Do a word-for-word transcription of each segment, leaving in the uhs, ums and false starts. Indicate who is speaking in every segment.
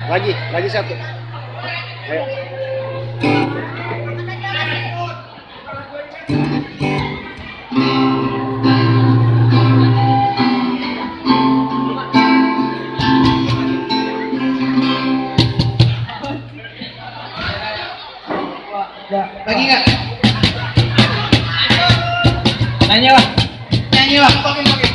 Speaker 1: Lagi, lagi satu. Ayo.
Speaker 2: Lagi nggak?
Speaker 3: Nyanyi lah.
Speaker 2: Nyanyi lah, pakai pakai.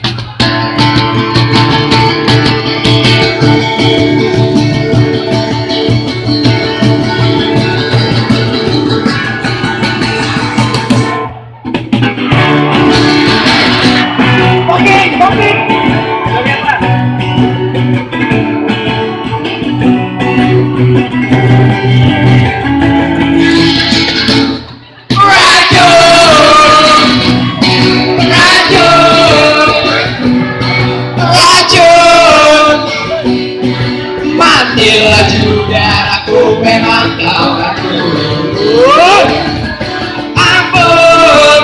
Speaker 3: Booking, booking.
Speaker 2: Matilah sudah, aku memang kau racun. Ampun,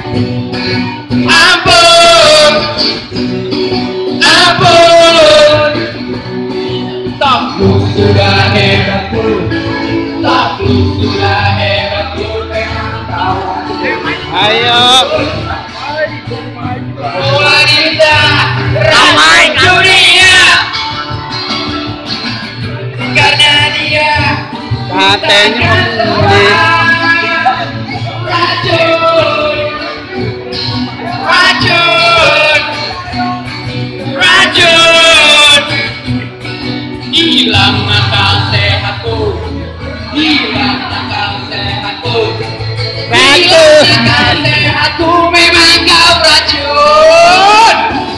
Speaker 2: ampun, ampun. Tapi sudah hebatku, tapi sudah hebatku memang kau racun.
Speaker 1: Ayo.
Speaker 2: Wanita ramai dunia. Karena dia
Speaker 1: Katanya mengundi.
Speaker 2: racun, racun, racun. Hilang akal sehatku, hilang akal sehatku, hilang akal sehatku, memang kau racun.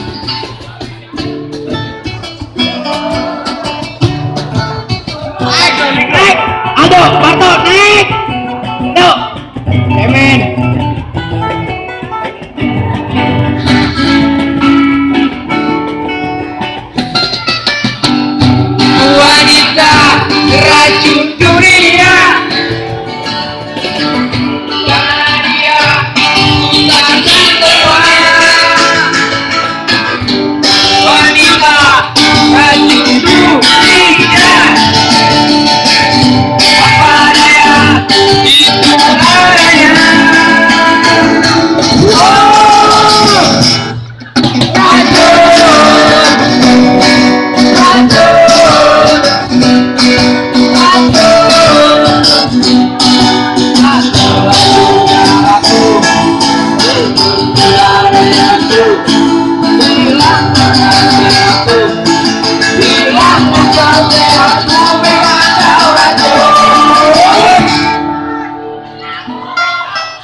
Speaker 3: Naik. Aldo, Barto, naik. Aldo. Cemen.
Speaker 2: Wanita racun dunia.